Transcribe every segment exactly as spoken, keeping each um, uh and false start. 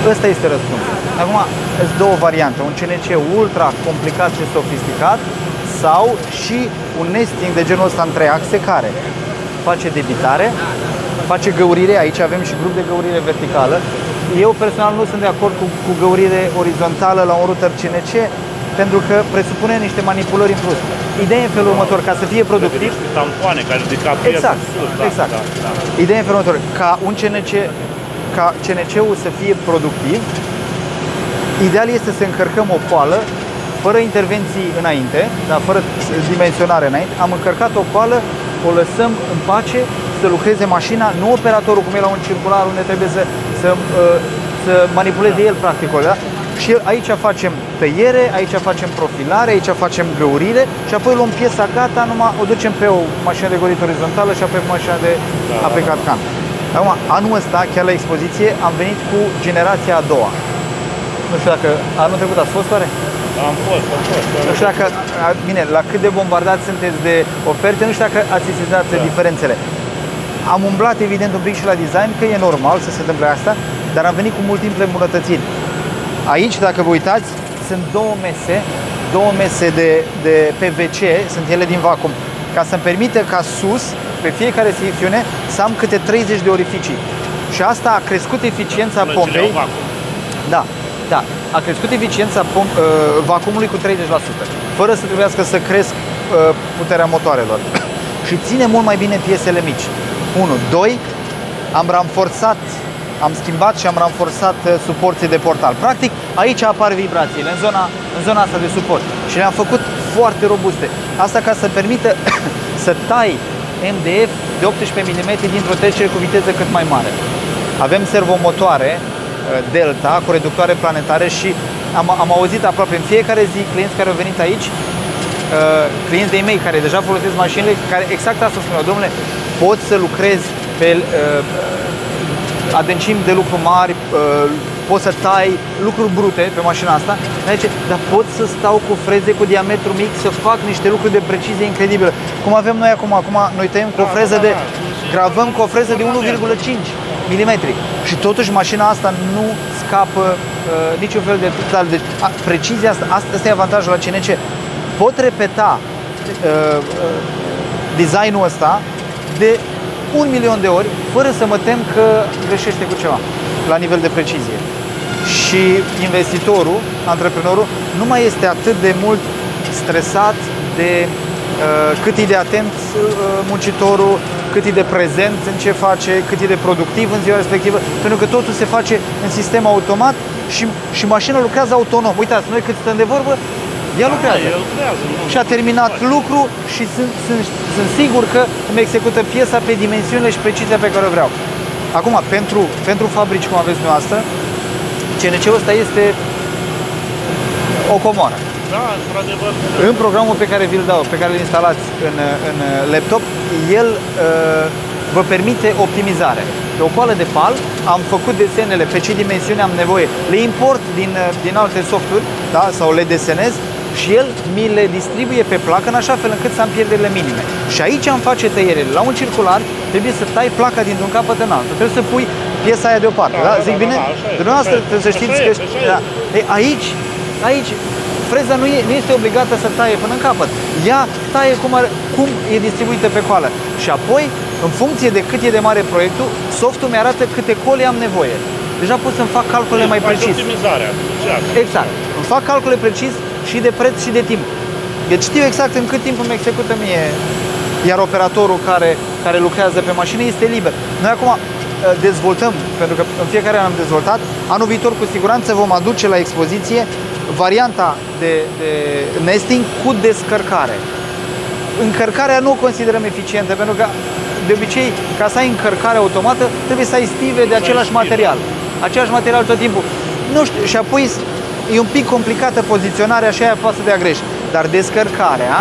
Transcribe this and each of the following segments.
Ăsta este răspunsul. Acum, sunt două variante. Un C N C ultra complicat și sofisticat sau și un nesting de genul ăsta în trei axe care face debitare, face găurire. Aici avem și grup de găurire verticală. Eu personal nu sunt de acord cu, cu găurire orizontală la un router C N C pentru că presupune niște manipulări în plus. Ideea e în felul următor, ca să fie productiv... Tampoane care ridică piesa exact, sus, da, exact. Da, da. Ideea e în felul următor, ca un C N C, ca C N C-ul să fie productiv, ideal este să încărcăm o coală fără intervenții înainte, dar fără dimensionare înainte. Am încărcat o coală, o lăsăm în pace să lucreze mașina, nu operatorul cum e la un circular unde trebuie să, să, să manipuleze el practic, da? Și aici facem tăiere, aici facem profilare, aici facem găurire și apoi luăm piesa gata, numai o ducem pe o mașină de găurit orizontală și apoi pe mașina de da. aplicat can. Acum, anul ăsta, chiar la expoziție, am venit cu generația a doua. Nu știu dacă anul trecut ați fost oare? Am fost, am fost. Nu știu dacă, bine, la cât de bombardați sunteți de oferte, nu știu dacă ați sesizat da. diferențele. Am umblat evident un pic și la design, că e normal să se întâmple asta, dar am venit cu multiple îmbunătățiri. Aici, dacă vă uitați, sunt două mese, două mese de, de P V C, sunt ele din vacuum, ca să-mi permită ca sus, pe fiecare secțiune, să am câte treizeci de orificii. Și asta a crescut eficiența pompei. Da, da, a crescut eficiența pom, uh, vacuumului cu treizeci la sută, fără să trebuiască să cresc uh, puterea motoarelor. Și ține mult mai bine piesele mici. unu. doi. Am ranforsat, am schimbat și am ranforsat suporții de portal. Practic, aici apar vibrațiile, în zona, în zona asta de suport. Și le-am făcut foarte robuste. Asta ca să permită să tai M D F de optsprezece milimetri dintr-o trecere cu viteză cât mai mare. Avem servomotoare Delta cu reductoare planetare și am, am auzit aproape în fiecare zi clienți care au venit aici, clienți de-ai mei care deja folosesc mașinile, care exact asta spuneau: domnule, poți să lucrezi pe uh, adâncimi de lucru mari, uh, poți să tai lucruri brute pe mașina asta, zice, dar pot să stau cu freze cu diametru mic, să fac niște lucruri de precizie incredibilă. Cum avem noi acum, acum noi tăiem cu o freză de, gravăm cu o freză de unu virgulă cinci milimetri și totuși mașina asta nu scapă uh, niciun fel de detalii. Deci a, precizia asta, asta e avantajul la C N C. Pot repeta uh, uh, designul ăsta de un milion de ori, fără să mă tem că greșește cu ceva la nivel de precizie. Și investitorul, antreprenorul, nu mai este atât de mult stresat de uh, cât e de atent uh, muncitorul, cât e de prezent în ce face, cât e de productiv în ziua respectivă, pentru că totul se face în sistem automat și, și mașina lucrează autonom. Uitați, noi cât stăm de vorbă, ea lucrează. Da, lucrează și a terminat lucru și sunt, sunt, sunt sigur că îmi execută piesa pe dimensiunile și precizia pe care o vreau. Acum, pentru, pentru fabrici cum aveți dumneavoastră, C N C-ul ăsta este o comoară. Da, într-adevăr. În programul pe care vi-l dau, pe care îl instalați în, în laptop, el uh, vă permite optimizare. Pe o coală de pal am făcut desenele pe ce dimensiune am nevoie, le import din, din alte softuri, da, sau le desenez și el mi le distribuie pe placă în așa fel încât să am pierderile minime. Și aici am face tăierele. La un circular trebuie să tai placa dintr-un capăt în altul. Trebuie să pui piesa aia deoparte. Da, da? Zic da, bine? Da, da, dumneavoastră trebuie să știți că... Da. Ei, aici, aici, freza nu, e, nu este obligată să taie până în capăt. Ea taie cum, are, cum e distribuită pe coală. Și apoi, în funcție de cât e de mare proiectul, softul mi-arată câte cole am nevoie. Deja pot să-mi fac calcule mai precis. Optimizarea. Exact. Îmi fac calcule precis și de preț și de timp. Deci știu exact în cât timp îmi execută mie, iar operatorul care, care lucrează pe mașină este liber. Noi acum dezvoltăm, pentru că în fiecare an am dezvoltat, anul viitor cu siguranță vom aduce la expoziție varianta de, de nesting cu descărcare. Încărcarea nu o considerăm eficientă, pentru că de obicei, ca să ai încărcare automată, trebuie să ai stive de același material. Același material tot timpul. Nu știu, și apoi e un pic complicată poziționarea și aia poate să dea greș. Dar descărcarea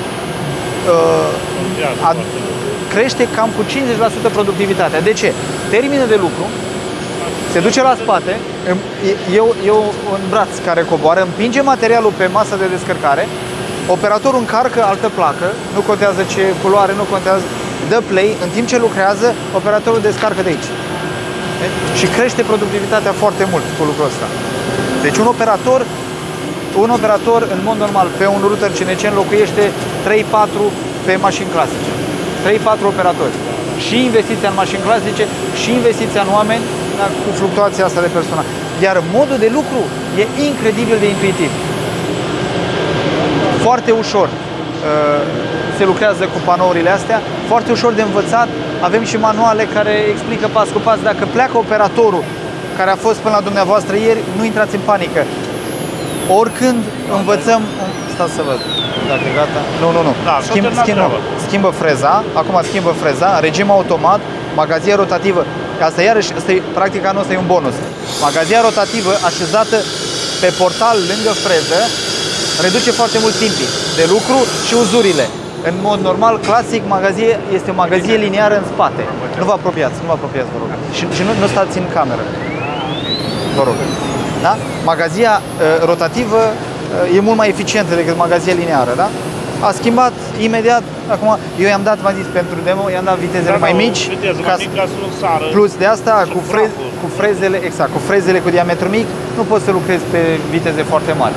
uh, a, crește cam cu cincizeci la sută productivitatea. De ce? Termină de lucru, se duce la spate, eu, eu un braț care coboară, împinge materialul pe masa de descărcare, operatorul încarcă altă placă, nu contează ce culoare, nu contează, dă play, în timp ce lucrează, operatorul descarcă de aici. Și crește productivitatea foarte mult cu lucrul ăsta. Deci un operator, un operator în mod normal pe un router C N C înlocuiește trei patru pe mașini clasice. trei patru operatori. Și investiția în mașini clasice și investiția în oameni, da, cu fluctuația asta de personal. Iar modul de lucru e incredibil de intuitiv. Foarte ușor uh, se lucrează cu panourile astea, foarte ușor de învățat. Avem și manuale care explică pas cu pas. Dacă pleacă operatorul care a fost până la dumneavoastră ieri, nu intrați în panică. Oricând învățăm... Stați să văd dacă e gata. Nu, nu, nu. Da, Schimb, schimbă, schimbă freza. Acum schimbă freza. Regim automat. Magazia rotativă. Asta iarăși, asta e, practic anul ăsta e un bonus. Magazia rotativă așezată pe portal lângă freză reduce foarte mult timpii de lucru și uzurile. În mod normal, clasic, magazie este o magazie liniară în spate. Nu vă apropiați, nu vă apropiați, vă rog. Și, și nu, nu stați în cameră. Vă rog. Da? Magazia uh, rotativă uh, e mult mai eficientă decât magazia lineară, da? A schimbat imediat. Acum, eu i-am dat, m-am zis, pentru demo, i-am dat vitezele Da, mai da, mici. viteză Ca, mai mică, ca să nu sară. plus de asta, cu, fre, praful. cu frezele, exact, cu frezele cu diametru mic, nu poți să lucrezi pe viteze foarte mari.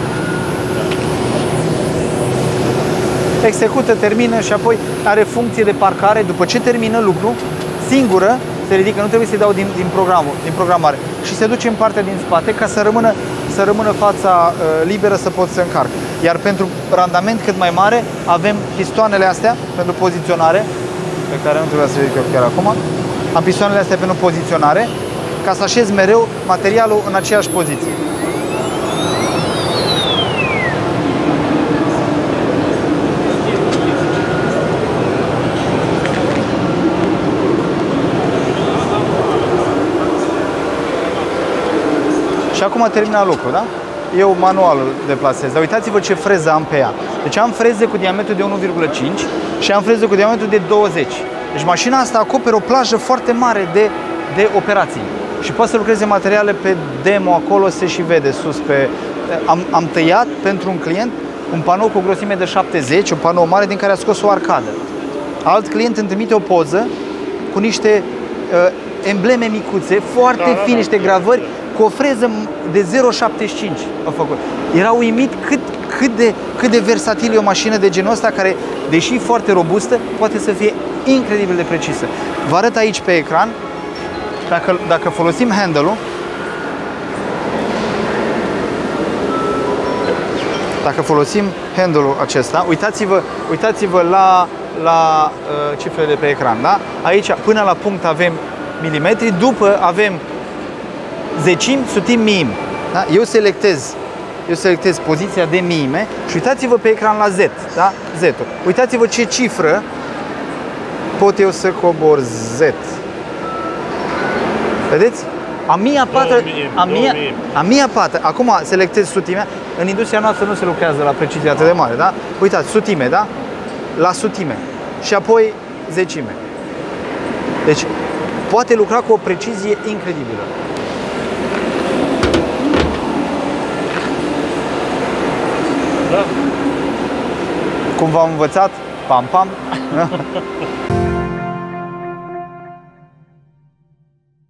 Execută, termină și apoi are funcție de parcare. După ce termină lucru, singură se ridică, nu trebuie să-i dau din, din, programul, din programare. Și se duce în partea din spate ca să rămână, să rămână fața uh, liberă să pot să încarc. Iar pentru randament cât mai mare avem pistoanele astea pentru poziționare, pe care nu trebuia să ridic eu chiar acum. Am pistoanele astea pentru poziționare, ca să așez mereu materialul în aceeași poziție. Și acum termina lucrul, da? Eu manualul deplasez. Dar uitați-vă ce freză am pe ea. Deci am freze cu diametru de unu virgulă cinci și am freze cu diametru de douăzeci. Deci mașina asta acoperă o plajă foarte mare de, de operații. Și poate să lucreze materiale pe demo, acolo se și vede sus pe... Am, am tăiat pentru un client un panou cu grosime de șaptezeci, un panou mare din care a scos o arcadă. Alt client îmi trimite o poză cu niște uh, embleme micuțe, foarte Da, da, fine, da. niște gravări, cu o freză de zero virgulă șaptezeci și cinci a făcut. Era uimit cât, cât, de, cât de versatil e o mașină de genul ăsta, care, deși foarte robustă, poate să fie incredibil de precisă. Vă arăt aici pe ecran, dacă, dacă folosim handle-ul, dacă folosim handle-ul acesta, uitați-vă, uitați-vă la, la uh, cifrele de pe ecran, da? Aici, până la punct avem milimetri, după avem zecimi, sutimi, miimi. Da? Eu selectez, eu selectez poziția de miime și uitați-vă pe ecran la Z, da? Z-ul. Uitați-vă ce cifră pot eu să cobor Z. Vedeți? A mie a pată, a mie, a mie a pată. Acum selectez sutimea. În industria noastră nu se lucrează la precizie atât de mare, da? Uitați, sutime, da? La sutime. Și apoi zecime. Deci, poate lucra cu o precizie incredibilă. Da. Cum v-am învățat? Pam, pam.